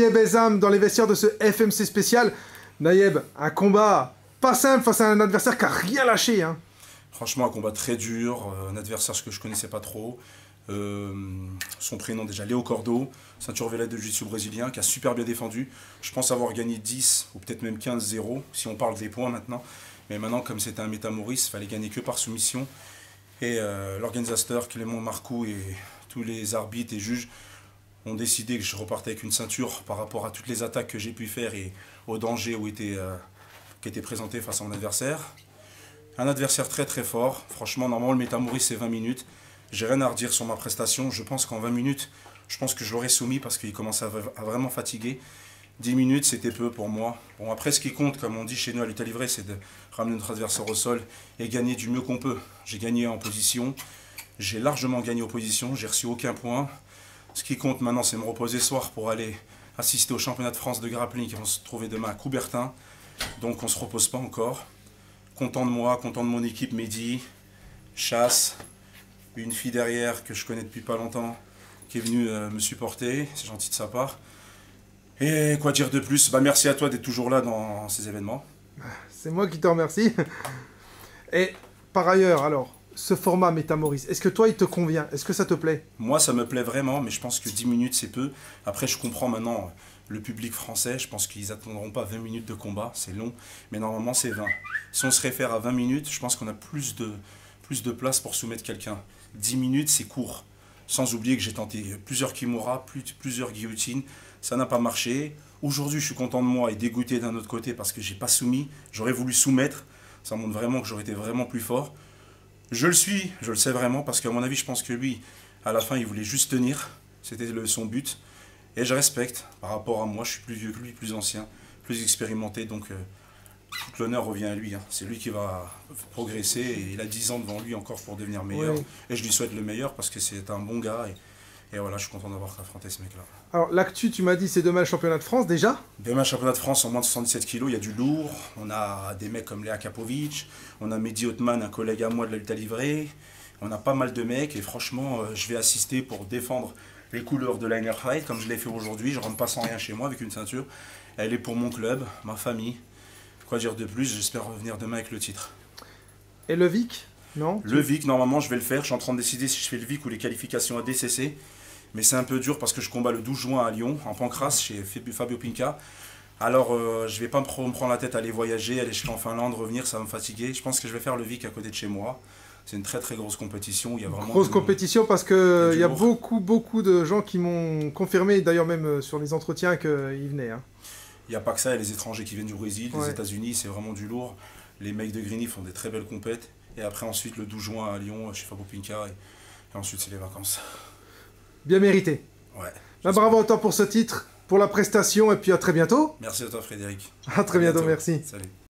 Nayeb Ezzam dans les vestiaires de ce FMC spécial. Nayeb, un combat pas simple face à un adversaire qui a rien lâché. Hein. Franchement, un combat très dur, un adversaire que je connaissais pas trop. Son prénom déjà, Léo Cordo, ceinture violette de jiu-jitsu brésilien, qui a super bien défendu. Je pense avoir gagné 10 ou peut-être même 15-0, si on parle des points maintenant. Mais maintenant, comme c'était un métamoris, il fallait gagner que par soumission. Et l'organisateur, Clément Marcoux et tous les arbitres et juges ont décidé que je repartais avec une ceinture par rapport à toutes les attaques que j'ai pu faire et au danger qui était présenté face à mon adversaire. Un adversaire très très fort. Franchement, normalement, le métamoris, c'est 20 minutes. J'ai rien à redire sur ma prestation. Je pense qu'en 20 minutes, je pense que je l'aurais soumis parce qu'il commençait à vraiment fatiguer. 10 minutes, c'était peu pour moi. Bon, après, ce qui compte, comme on dit chez nous à Lutte Livrée, c'est de ramener notre adversaire au sol et gagner du mieux qu'on peut. J'ai gagné en position. J'ai largement gagné en position. J'ai reçu aucun point. Ce qui compte maintenant, c'est me reposer ce soir pour aller assister au championnat de France de grappling qui vont se trouver demain à Coubertin. Donc, on ne se repose pas encore. Content de moi, content de mon équipe, Mehdi, Chasse, une fille derrière que je connais depuis pas longtemps qui est venue me supporter, c'est gentil de sa part. Et quoi dire de plus? Merci à toi d'être toujours là dans ces événements. C'est moi qui te remercie. Et par ailleurs, alors, ce format métamoris, est-ce que toi il te convient? Est-ce que ça te plaît? Moi ça me plaît vraiment, mais je pense que 10 minutes c'est peu. Après je comprends maintenant le public français, je pense qu'ils attendront pas 20 minutes de combat, c'est long, mais normalement c'est 20. Si on se réfère à 20 minutes, je pense qu'on a plus de place pour soumettre quelqu'un. 10 minutes c'est court, sans oublier que j'ai tenté plusieurs kimura, plusieurs guillotines, ça n'a pas marché. Aujourd'hui je suis content de moi et dégoûté d'un autre côté parce que j'ai pas soumis, j'aurais voulu soumettre, ça montre vraiment que j'aurais été vraiment plus fort. Je le suis, je le sais vraiment, parce qu'à mon avis, je pense que lui, à la fin, il voulait juste tenir. C'était son but. Et je respecte par rapport à moi. Je suis plus vieux que lui, plus ancien, plus expérimenté. Donc, tout l'honneur revient à lui. Hein. C'est lui qui va progresser. Et il a 10 ans devant lui encore pour devenir meilleur. Oui. Et je lui souhaite le meilleur parce que c'est un bon gars. Et voilà, je suis content d'avoir affronté ce mec-là. Alors, l'actu, tu m'as dit, c'est demain le championnat de France déjà? Demain, championnat de France en moins de 77 kilos, il y a du lourd. On a des mecs comme Léa Kapovic, on a Mehdi Othman, un collègue à moi de la lutte à livrer. On a pas mal de mecs et franchement, je vais assister pour défendre les couleurs de Liner Fight comme je l'ai fait aujourd'hui. Je rentre pas sans rien chez moi avec une ceinture. Elle est pour mon club, ma famille. Quoi dire de plus? J'espère revenir demain avec le titre. Et le VIC? Non? Le VIC, normalement, je vais le faire. Je suis en train de décider si je fais le VIC ou les qualifications à DCC. Mais c'est un peu dur parce que je combats le 12 juin à Lyon, en Pancras, chez Fabio Pinca. Alors, je vais pas me prendre la tête à aller voyager, aller jusqu'en Finlande, revenir, ça va me fatiguer. Je pense que je vais faire le VIC à côté de chez moi. C'est une très très grosse compétition. Il y a vraiment grosse compétition parce qu'il y a lourd. beaucoup de gens qui m'ont confirmé, d'ailleurs même sur les entretiens, qu'ils venaient. Hein. Il n'y a pas que ça, il y a les étrangers qui viennent du Brésil, des Ouais. États-Unis, c'est vraiment du lourd. Les mecs de Grigny font des très belles compètes. Et après, ensuite, le 12 juin à Lyon, chez Fabio Pinca. Et ensuite, c'est les vacances. Bien mérité. Ouais. Bravo à toi pour ce titre, pour la prestation, et puis à très bientôt. Merci à toi, Frédéric. À très bientôt, merci. Salut.